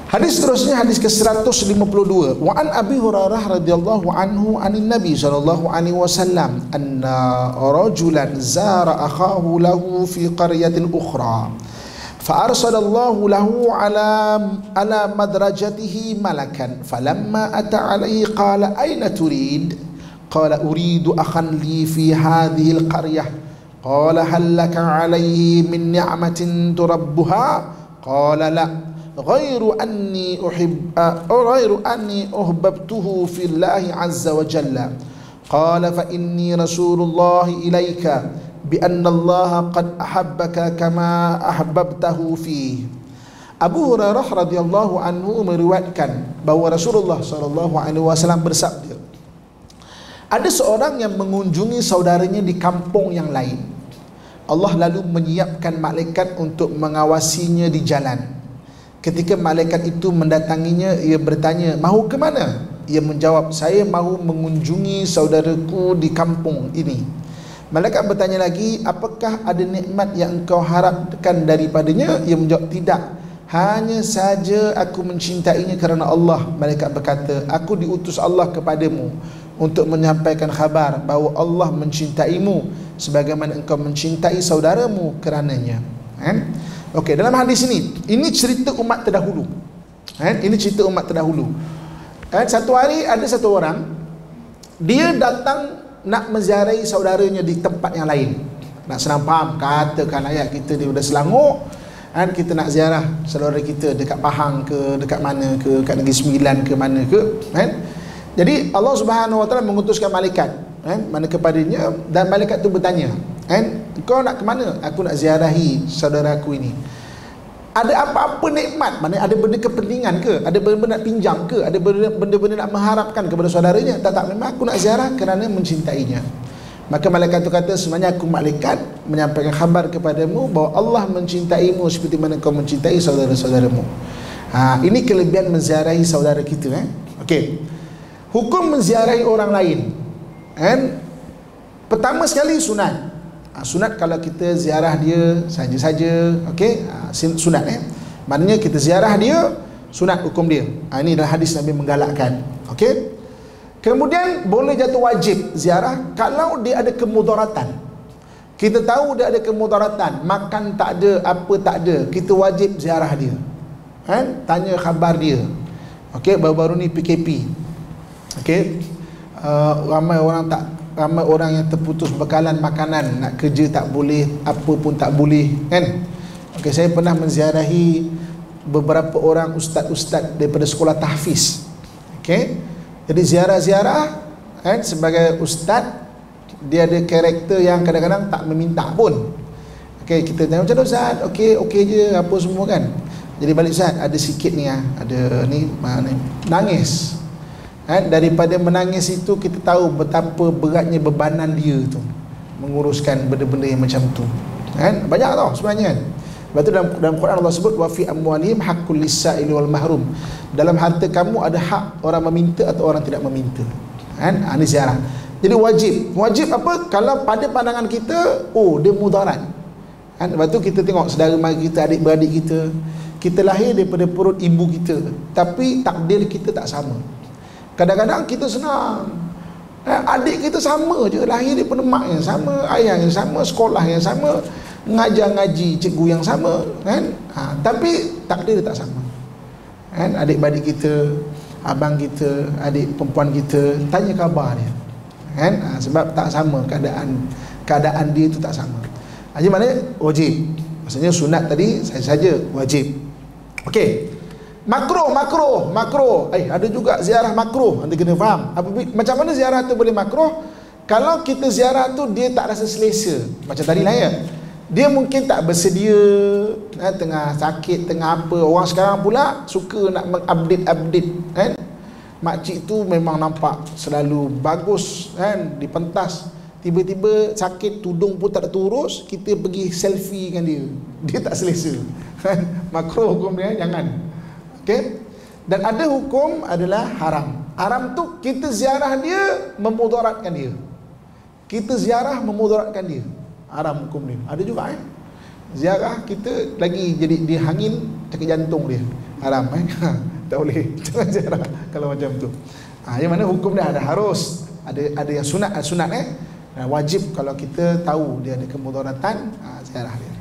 Hadis seterusnya, hadis ke-152. Wa an Abi Hurairah radhiyallahu anhu anin Nabi sallallahu alaihi wasallam anna rajulan zara akhahu lahu fi qaryatin ukhra fa arsalallahu lahu ala madrajatihi malakan falamma ata alaihi qala ayna turid qala uridu akhan li fi hadhihi alqaryah qala hal laka alayhi min ni'matin turabbuha qala la غير أني أحببته في الله عز وجل قال فإني رسول الله إليك بأن الله قد أحبك كما أحببته فيه. Abu Hurairah radhiyallahu anhu meriwayatkan bahawa Rasulullah sallallahu alaihi wasallam bersabda, ada seorang yang mengunjungi saudaranya di kampung yang lain. Allah lalu menyiapkan malaikat untuk mengawasinya di jalan. Ketika malaikat itu mendatanginya, ia bertanya, mahu ke mana? Ia menjawab, saya mahu mengunjungi saudaraku di kampung ini. Malaikat bertanya lagi, apakah ada nikmat yang engkau harapkan daripadanya? Ia menjawab, tidak, hanya saja aku mencintainya kerana Allah. Malaikat berkata, aku diutus Allah kepadamu untuk menyampaikan khabar bahawa Allah mencintaimu sebagaimana engkau mencintai saudaramu kerananya. Okey, dalam hadis ini cerita umat terdahulu. Ini cerita umat terdahulu. Satu hari ada satu orang, dia datang nak menziarahi saudaranya di tempat yang lain. Nak senang faham, katakan ayat kita di Udara Selangor, kita nak ziarah saudara kita dekat Pahang ke, dekat mana ke, kat Negeri Sembilan ke mana ke, Jadi Allah Subhanahu Wa Taala mengutuskan malaikat mana kepadanya, dan malaikat tu bertanya, kau nak ke mana? Aku nak ziarahi saudaraku ini. Ada apa-apa nikmat? Mana ada benda kepentingan ke? Ada benda-benda nak pinjam ke? Ada benda-benda nak mengharapkan kepada saudaranya? Tak, memang aku nak ziarah kerana mencintainya. Maka malaikat itu kata, sebenarnya aku malaikat menyampaikan khabar kepadamu bahawa Allah mencintaimu seperti mana kau mencintai saudara-saudaramu. Ini kelebihan menziarahi saudara kita. Okey. Hukum menziarahi orang lain. Pertama sekali sunat. Sunat kalau kita ziarah dia saja-saja, okey, sunat maknanya kita ziarah dia, sunat hukum dia. Ini adalah hadis Nabi menggalakkan. Okey. Kemudian boleh jatuh wajib ziarah kalau dia ada kemudaratan. Kita tahu dia ada kemudaratan, makan tak ada, apa tak ada, kita wajib ziarah dia. Tanya khabar dia. Okey, baru-baru ni PKP. Okey. Ramai orang yang terputus bekalan makanan, nak kerja tak boleh, apa pun tak boleh, Okey, saya pernah menziarahi beberapa orang ustaz-ustaz daripada sekolah tahfiz. Okey, jadi ziarah-ziarah, sebagai ustaz dia ada karakter yang kadang-kadang tak meminta pun. Okey, kita tanya macam mana ustaz? Okey je apa semua kan. Jadi balik ustaz, ada sikit ni ada ni nangis. Daripada menangis itu kita tahu betapa beratnya bebanan dia tu menguruskan benda-benda yang macam tu. Banyak tau sebenarnya. Lepas tu dalam Quran Allah sebut wa fi amwalihim haqqul lis-sa'ili wal mahrum. Dalam harta kamu ada hak orang meminta atau orang tidak meminta. Ini ziarah. Jadi wajib apa? Kalau pada pandangan kita, dia mudarat. Lepas tu kita tengok saudara mara kita, adik-beradik kita lahir daripada perut ibu kita, tapi takdir kita tak sama. Kadang-kadang kita senang, adik kita sama je, lahir daripada mak yang sama, ayah yang sama, sekolah yang sama, mengajar ngaji cikgu yang sama, tapi takdir tak sama. Adik-beradik kita, abang kita, adik perempuan kita, tanya khabar dia, sebab tak sama keadaan dia tu tak sama. Jadi maknanya wajib. Maksudnya sunat tadi saja wajib. Okey. Makruh. Ada juga ziarah makruh. Anda kena faham. Macam mana ziarah tu boleh makruh? Kalau kita ziarah tu dia tak rasa selesa. Macam tadi lah ya. Dia mungkin tak bersedia, tengah sakit, tengah apa. Orang sekarang pula suka nak mengupdate. Makcik tu memang nampak selalu bagus, di pentas. Tiba-tiba sakit, tudung pun tak ada turus, kita pergi selfie dengan dia. Dia tak selesa. Makruh hukum dia, jangan. Okay? Dan ada hukum adalah haram. Haram tu kita ziarah dia memudaratkan dia. Kita ziarah memudaratkan dia. Haram hukum dia. Ada juga ziarah kita lagi jadi dia hangin sakit jantung dia. haram tak boleh jangan ziarah kalau macam tu. Yang mana hukum dia ada harus, ada yang sunat, wajib kalau kita tahu dia ada kemudaratan, ziarah dia.